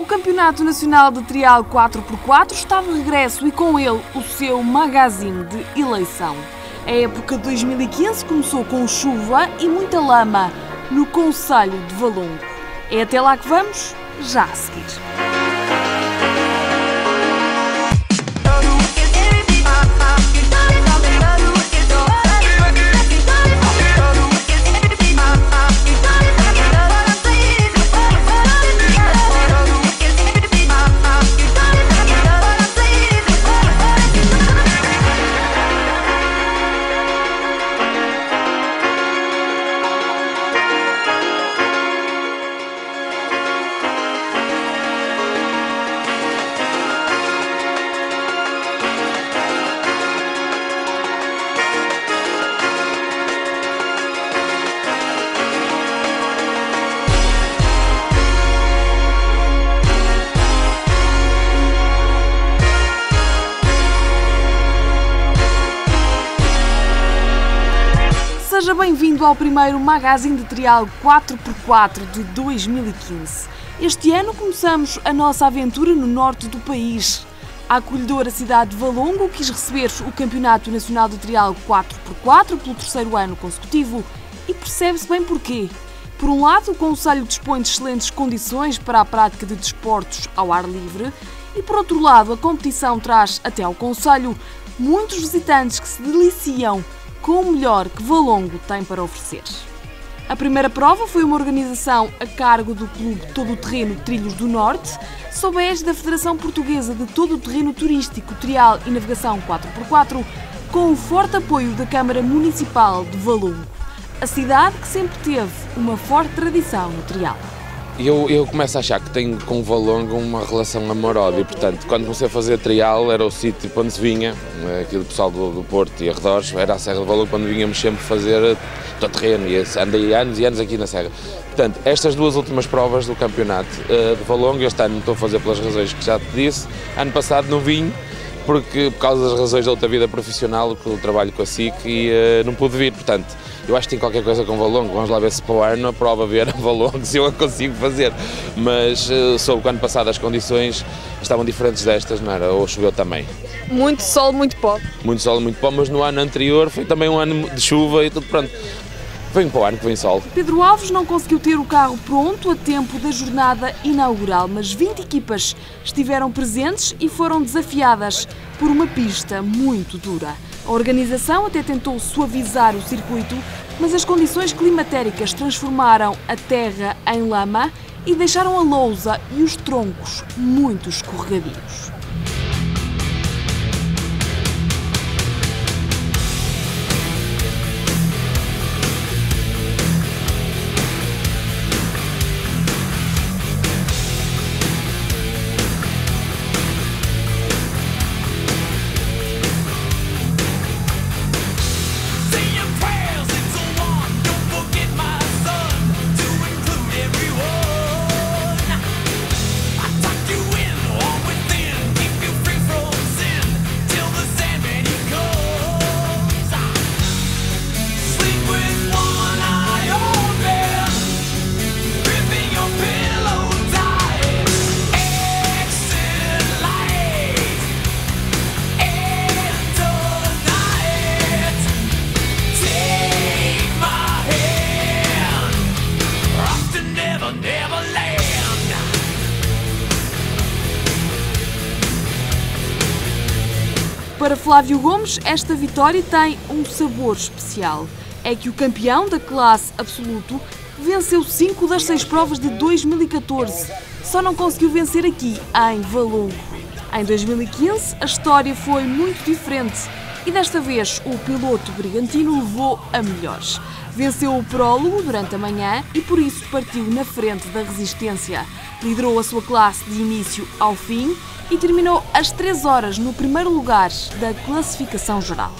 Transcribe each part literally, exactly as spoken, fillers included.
O Campeonato Nacional de Trial quatro por quatro está de regresso e com ele o seu magazine de eleição. A época de dois mil e quinze começou com chuva e muita lama no concelho de Valongo. É até lá que vamos, já a seguir. Seja bem-vindo ao primeiro magazine de trial quatro por quatro de dois mil e quinze. Este ano começamos a nossa aventura no norte do país. A acolhedora cidade de Valongo quis receber o Campeonato Nacional de Trial quatro por quatro pelo terceiro ano consecutivo e percebe-se bem porquê. Por um lado, o concelho dispõe de excelentes condições para a prática de desportos ao ar livre e, por outro lado, a competição traz até ao concelho muitos visitantes que se deliciam com o melhor que Valongo tem para oferecer. A primeira prova foi uma organização a cargo do Clube Todo o Terreno Trilhos do Norte, sob a égide da Federação Portuguesa de Todo o Terreno Turístico, Trial e Navegação quatro por quatro, com o forte apoio da Câmara Municipal de Valongo, a cidade que sempre teve uma forte tradição no trial. Eu, eu começo a achar que tenho com o Valongo uma relação amor-ódio e, portanto, quando comecei a fazer trial era o sítio para onde se vinha, aqui do pessoal do, do Porto e arredores, era a Serra de Valongo, quando vinhamos sempre fazer todo terreno e andei anos e anos aqui na Serra. Portanto, estas duas últimas provas do campeonato uh, de Valongo, este ano não estou a fazer pelas razões que já te disse, ano passado não vim, porque por causa das razões da outra vida profissional, que eu trabalho com a S I C e uh, não pude vir, portanto, eu acho que tem qualquer coisa com Valongo, vamos lá ver se para o ano a prova vier a Valongo, se eu a consigo fazer, mas uh, soube que ano passado as condições estavam diferentes destas, não era? Ou choveu também. Muito sol, muito pó. Muito sol, muito pó, mas no ano anterior foi também um ano de chuva e tudo pronto. Vem para o ano que vem sol. Pedro Alves não conseguiu ter o carro pronto a tempo da jornada inaugural, mas vinte equipas estiveram presentes e foram desafiadas por uma pista muito dura. A organização até tentou suavizar o circuito, mas as condições climatéricas transformaram a terra em lama e deixaram a lousa e os troncos muito escorregadios. Para Flávio Gomes, esta vitória tem um sabor especial. É que o campeão da classe absoluto venceu cinco das seis provas de dois mil e catorze, só não conseguiu vencer aqui, em Valongo. Em dois mil e quinze, a história foi muito diferente e desta vez o piloto brigantino levou a melhores. Venceu o prólogo durante a manhã e por isso partiu na frente da resistência. Liderou a sua classe de início ao fim e terminou às três horas no primeiro lugar da classificação geral.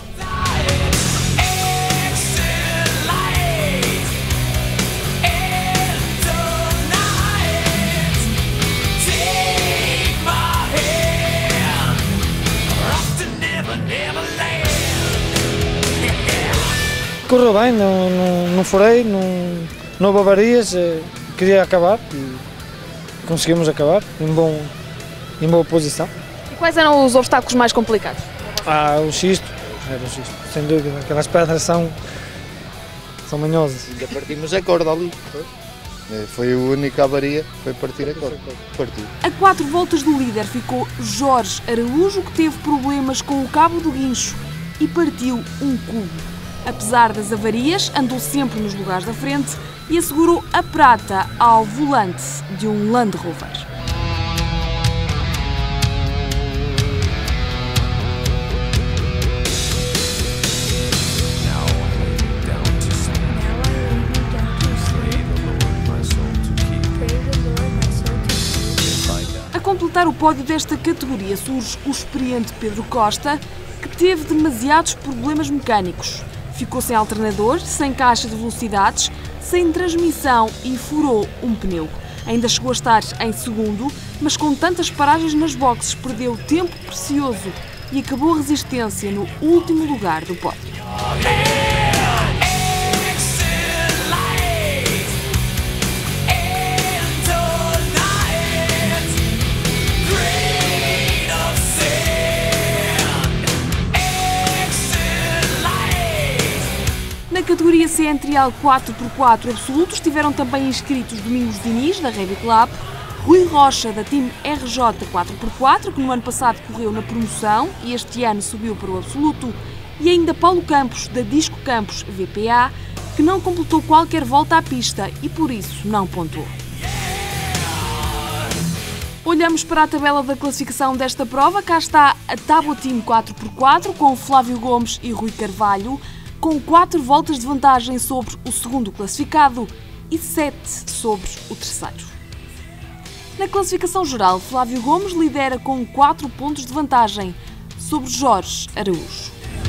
Correu bem, não, não, não furei, não, não houve avarias, queria acabar e, conseguimos acabar em, bom, em boa posição. E quais eram os obstáculos mais complicados? Ah, o xisto, era o xisto, sem dúvida. Aquelas pedras são, são manhosas. Ainda partimos a corda ali. Foi a única avaria, foi partir a corda. Partiu. A quatro voltas do líder ficou Jorge Araújo, que teve problemas com o cabo do guincho e partiu um cubo. Apesar das avarias, andou sempre nos lugares da frente e assegurou a prata ao volante de um Land Rover. A completar o pódio desta categoria surge o experiente Pedro Costa, que teve demasiados problemas mecânicos. Ficou sem alternador, sem caixa de velocidades, sem transmissão e furou um pneu. Ainda chegou a estar em segundo, mas com tantas paragens nas boxes perdeu tempo precioso e acabou a resistência no último lugar do pódio. Na categoria C N Trial quatro por quatro absoluto estiveram também inscritos Domingos Diniz, da Revy Club, Rui Rocha, da Team R J quatro por quatro, que no ano passado correu na promoção e este ano subiu para o absoluto, e ainda Paulo Campos, da Disco Campos V P A, que não completou qualquer volta à pista e por isso não pontuou. Olhamos para a tabela da classificação desta prova. Cá está a Tábua Team quatro por quatro, com Flávio Gomes e Rui Carvalho, com quatro voltas de vantagem sobre o segundo classificado e sete sobre o terceiro. Na classificação geral, Flávio Gomes lidera com quatro pontos de vantagem sobre Jorge Araújo.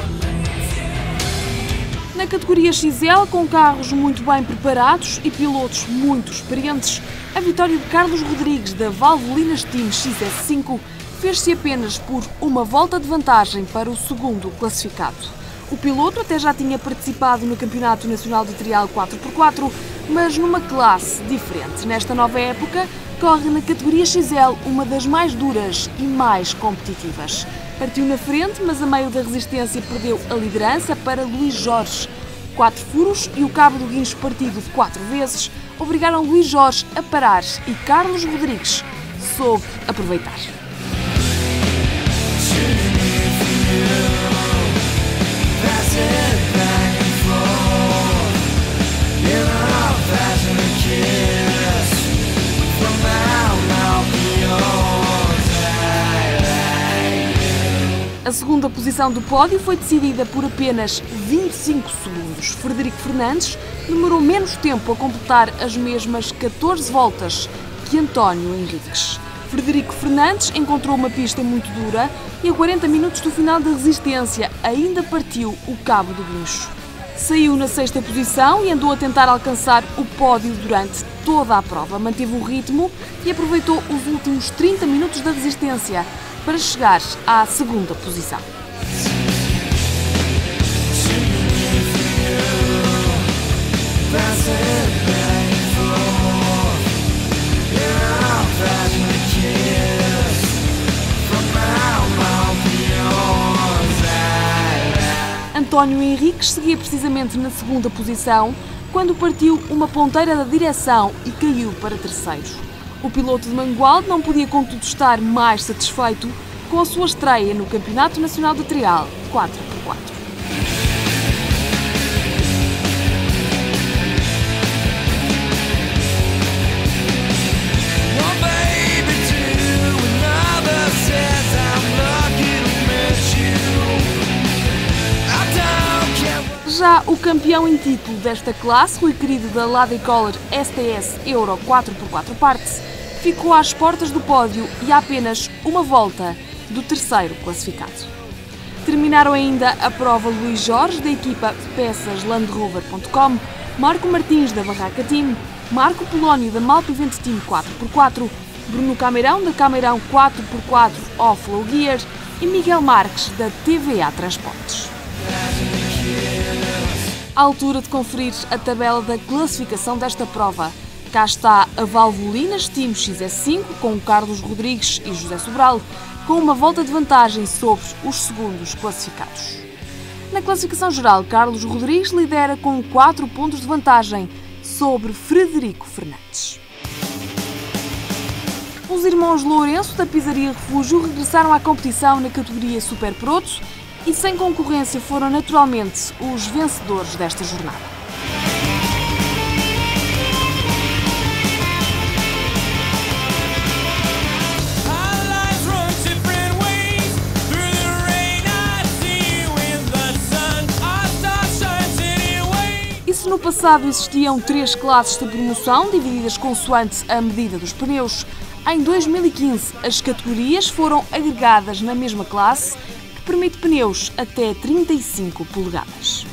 Na categoria X L, com carros muito bem preparados e pilotos muito experientes, a vitória de Carlos Rodrigues, da Valvolinas Team X S cinco, fez-se apenas por uma volta de vantagem para o segundo classificado. O piloto até já tinha participado no Campeonato Nacional de Trial quatro por quatro, mas numa classe diferente. Nesta nova época, corre na categoria X L, uma das mais duras e mais competitivas. Partiu na frente, mas a meio da resistência perdeu a liderança para Luís Jorge. Quatro furos e o cabo do guincho partido de quatro vezes obrigaram Luís Jorge a parar e Carlos Rodrigues soube aproveitar. A segunda posição do pódio foi decidida por apenas vinte e cinco segundos. Frederico Fernandes demorou menos tempo a completar as mesmas catorze voltas que António Henriques. Frederico Fernandes encontrou uma pista muito dura e a quarenta minutos do final da resistência ainda partiu o cabo do guincho. Saiu na sexta posição e andou a tentar alcançar o pódio durante toda a prova. Manteve o ritmo e aproveitou os últimos trinta minutos da resistência para chegar à segunda posição. António Henriques seguia precisamente na segunda posição quando partiu uma ponteira da direção e caiu para terceiro. O piloto de Mangualde não podia, contudo, estar mais satisfeito com a sua estreia no Campeonato Nacional de Trial quatro por quatro. Já o campeão em título desta classe, Rui Querido, da Lady Color S T S Euro quatro por quatro partes, ficou às portas do pódio e a apenas uma volta do terceiro classificado. Terminaram ainda a prova Luís Jorge, da equipa peças land rover ponto com, Marco Martins, da Barraca Team, Marco Polónio, da Malpa Event Team quatro por quatro, Bruno Cameirão, da Cameirão quatro por quatro Off-Low Gear e Miguel Marques, da T V A Transportes. À altura de conferir a tabela da classificação desta prova, Cá está a Valvolinas Team X S cinco com Carlos Rodrigues e José Sobral, com uma volta de vantagem sobre os segundos classificados. Na classificação geral, Carlos Rodrigues lidera com quatro pontos de vantagem sobre Frederico Fernandes. Os irmãos Lourenço da Pizzaria Refúgio regressaram à competição na categoria Super Proto e sem concorrência foram naturalmente os vencedores desta jornada. Se no passado existiam três classes de promoção, divididas consoante a medida dos pneus, em dois mil e quinze as categorias foram agregadas na mesma classe, que permite pneus até trinta e cinco polegadas.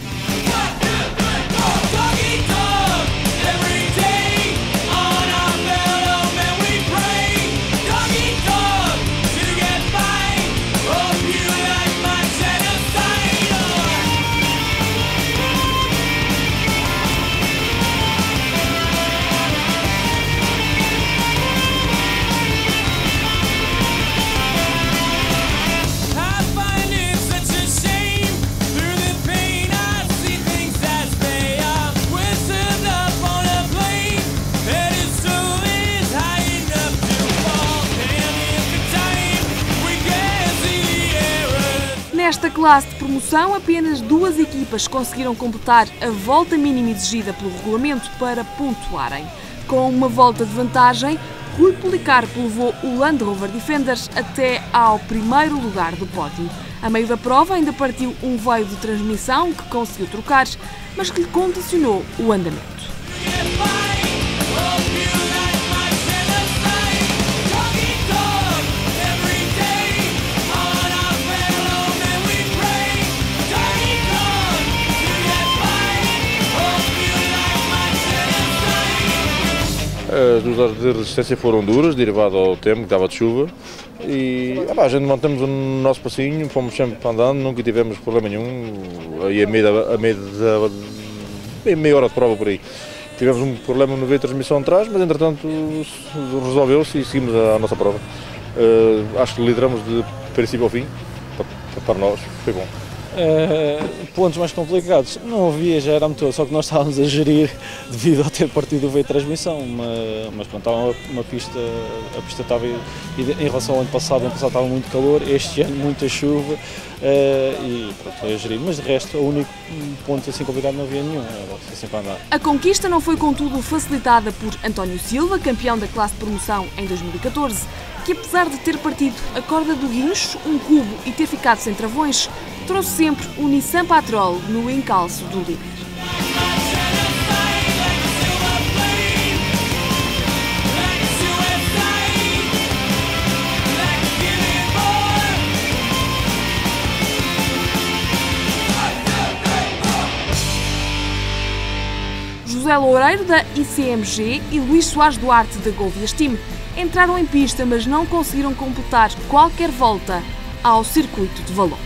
Nesta classe de promoção, apenas duas equipas conseguiram completar a volta mínima exigida pelo regulamento para pontuarem. Com uma volta de vantagem, Rui Policarpo levou o Land Rover Defender até ao primeiro lugar do pódio. A meio da prova ainda partiu um veio de transmissão que conseguiu trocar, mas que lhe condicionou o andamento. As duas de resistência foram duras, derivado ao tempo que estava de chuva, e ah, a gente mantemos o nosso passinho, fomos sempre andando, nunca tivemos problema nenhum, aí a meia, a meia, a meia hora de prova por aí. Tivemos um problema no veio de transmissão atrás, mas entretanto resolveu-se e seguimos a, a nossa prova. Uh, acho que lideramos de princípio ao fim, para, para nós, foi bom. Uh, pontos mais complicados, não havia, já era motor, só que nós estávamos a gerir devido a ter partido o veio de transmissão, uma, mas pronto, estava uma, uma pista, a pista estava, em relação ao ano passado, o ano passado estava muito calor, este ano muita chuva, uh, e pronto, foi a gerir, mas de resto o único ponto assim complicado não havia nenhum, era sempre a andar. A conquista não foi contudo facilitada por António Silva, campeão da classe de promoção em dois mil e catorze, que apesar de ter partido a corda do guincho, um cubo e ter ficado sem travões, trouxe sempre o Nissan Patrol no encalço do líder. José Loureiro da I C M G e Luís Soares Duarte da Golvias Team entraram em pista, mas não conseguiram completar qualquer volta ao circuito de Valongo.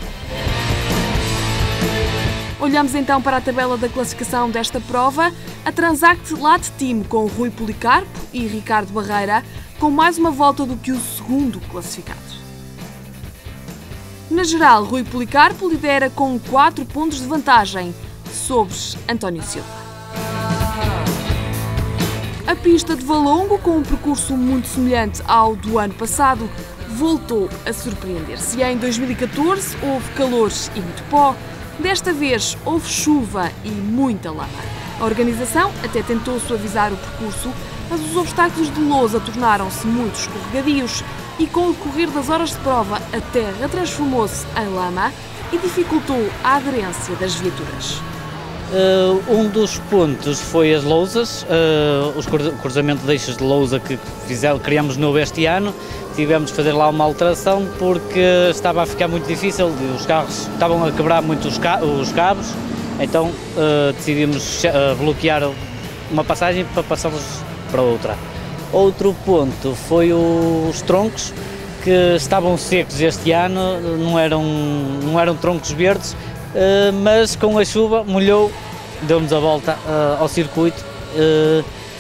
Olhamos então para a tabela da classificação desta prova. A Transact Lat Team com Rui Policarpo e Ricardo Barreira com mais uma volta do que o segundo classificado. Na geral, Rui Policarpo lidera com quatro pontos de vantagem sobre António Silva. A pista de Valongo, com um percurso muito semelhante ao do ano passado, voltou a surpreender. Se em dois mil e catorze houve calor e muito pó, desta vez houve chuva e muita lama. A organização até tentou suavizar o percurso, mas os obstáculos de lousa tornaram-se muito escorregadios e com o decorrer das horas de prova a terra transformou-se em lama e dificultou a aderência das viaturas. Uh, um dos pontos foi as lousas, uh, os cruzamento de eixos de lousa que fizemos, criamos novo este ano. Tivemos de fazer lá uma alteração porque estava a ficar muito difícil, os carros estavam a quebrar muito os, ca os cabos, então uh, decidimos uh, bloquear uma passagem para passarmos para outra. Outro ponto foi os troncos, que estavam secos este ano, não eram, não eram troncos verdes, uh, mas com a chuva molhou, deu-nos a volta uh, ao circuito. Uh,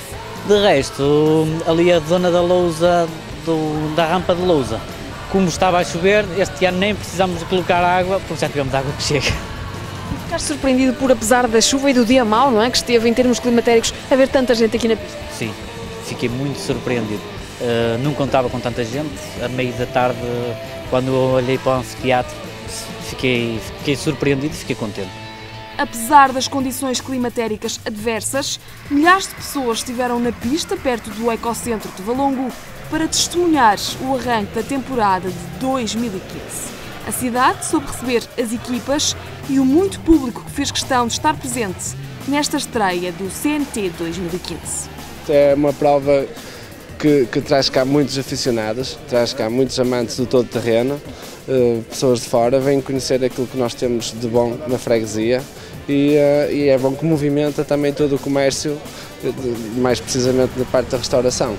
De resto, ali a zona da lousa, do, da rampa de lousa, como estava a chover, este ano nem precisamos de colocar água, porque já tivemos água que chega. Ficaste surpreendido por, apesar da chuva e do dia mau, não é, que esteve em termos climatéricos, haver tanta gente aqui na pista? Sim, fiquei muito surpreendido. Uh, não contava com tanta gente. A meio da tarde, quando eu olhei para o anfiteatro, fiquei, fiquei surpreendido e fiquei contente. Apesar das condições climatéricas adversas, milhares de pessoas estiveram na pista, perto do Ecocentro de Valongo, para testemunhar o arranque da temporada de dois mil e quinze. A cidade soube receber as equipas e o muito público que fez questão de estar presente nesta estreia do C N T dois mil e quinze. É uma prova que, que traz cá muitos aficionados, traz cá muitos amantes do todo terreno, uh, pessoas de fora vêm conhecer aquilo que nós temos de bom na freguesia e, uh, e é bom que movimenta também todo o comércio, mais precisamente da parte da restauração.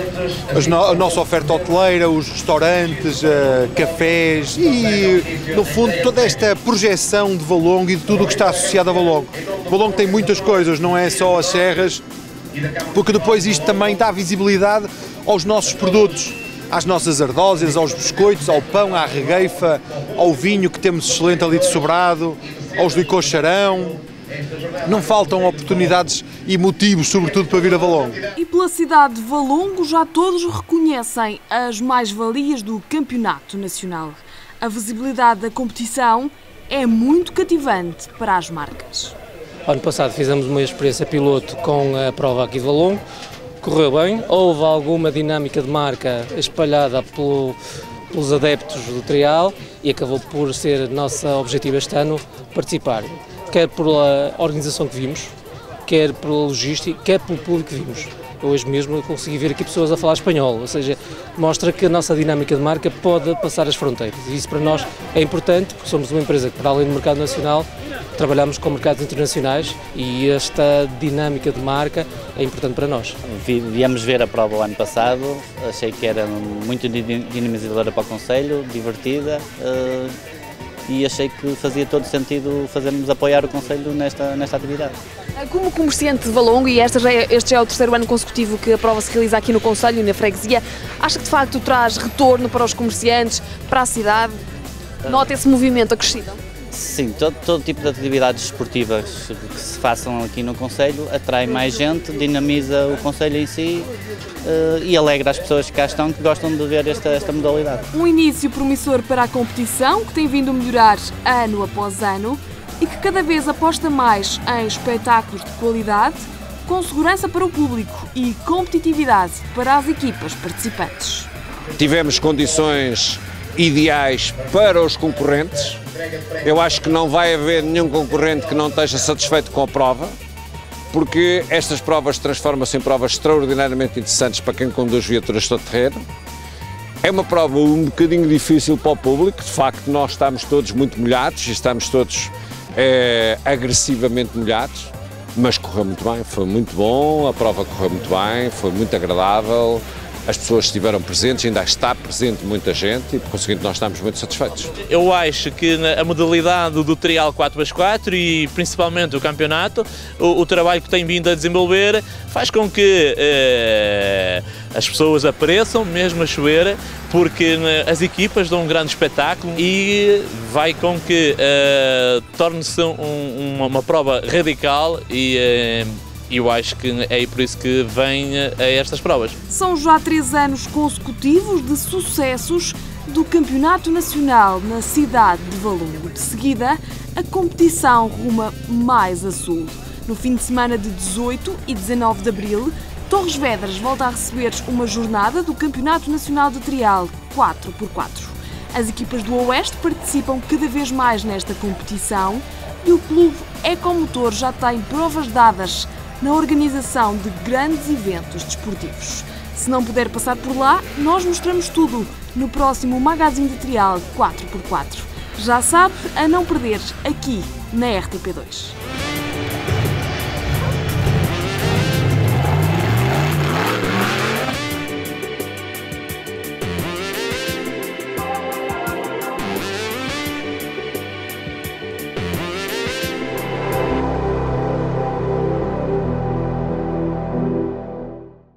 A nossa oferta hoteleira, os restaurantes, uh, cafés e, no fundo, toda esta projeção de Valongo e de tudo o que está associado a Valongo. Valongo tem muitas coisas, não é só as serras, porque depois isto também dá visibilidade aos nossos produtos, às nossas ardósias, aos biscoitos, ao pão, à regueifa, ao vinho que temos excelente ali de Sobrado, aos licores Charão. Não faltam oportunidades e motivos, sobretudo, para vir a Valongo. E pela cidade de Valongo já todos reconhecem as mais-valias do campeonato nacional. A visibilidade da competição é muito cativante para as marcas. Ano passado fizemos uma experiência piloto com a prova aqui de Valongo, correu bem, houve alguma dinâmica de marca espalhada pelo, pelos adeptos do trial e acabou por ser nosso objetivo este ano participar, quer pela organização que vimos, quer pela logística, quer pelo público que vimos. Hoje mesmo eu consegui ver aqui pessoas a falar espanhol, ou seja, mostra que a nossa dinâmica de marca pode passar as fronteiras. E isso para nós é importante, porque somos uma empresa que, para além do mercado nacional, trabalhamos com mercados internacionais e esta dinâmica de marca é importante para nós. Viemos ver a prova o ano passado, achei que era muito dinamizadora para o concelho, divertida, e achei que fazia todo sentido fazermos apoiar o concelho nesta, nesta atividade. Como comerciante de Valongo, e este já, é, este já é o terceiro ano consecutivo que a prova se realiza aqui no concelho e na freguesia, acha que de facto traz retorno para os comerciantes, para a cidade? Nota esse movimento acrescido? Sim, todo, todo tipo de atividades esportivas que se façam aqui no concelho atrai mais gente, dinamiza o concelho em si uh, e alegra as pessoas que cá estão, que gostam de ver esta, esta modalidade. Um início promissor para a competição, que tem vindo a melhorar ano após ano e que cada vez aposta mais em espetáculos de qualidade, com segurança para o público e competitividade para as equipas participantes. Tivemos condições ideais para os concorrentes. Eu acho que não vai haver nenhum concorrente que não esteja satisfeito com a prova, porque estas provas transformam-se em provas extraordinariamente interessantes para quem conduz viaturas todo terreno. É uma prova um bocadinho difícil para o público, de facto nós estamos todos muito molhados e estamos todos é, agressivamente molhados, mas correu muito bem, foi muito bom, a prova correu muito bem, foi muito agradável. As pessoas estiveram presentes, ainda está presente muita gente e, por conseguinte, nós estamos muito satisfeitos. Eu acho que a modalidade do trial quatro por quatro e principalmente o campeonato, o, o trabalho que tem vindo a desenvolver faz com que eh, as pessoas apareçam, mesmo a chover, porque né, as equipas dão um grande espetáculo e vai com que eh, torne-se um, uma, uma prova radical e eh, eu acho que é por isso que vem a estas provas. São já três anos consecutivos de sucessos do Campeonato Nacional na cidade de Valongo. De seguida, a competição ruma mais a sul. No fim de semana de dezoito e dezanove de abril, Torres Vedras volta a receber uma jornada do Campeonato Nacional de Trial quatro por quatro. As equipas do Oeste participam cada vez mais nesta competição e o clube Ecomotor já tem provas dadas na organização de grandes eventos desportivos. Se não puder passar por lá, nós mostramos tudo no próximo Magazine de Trial quatro por quatro. Já sabe, a não perder aqui na R T P dois.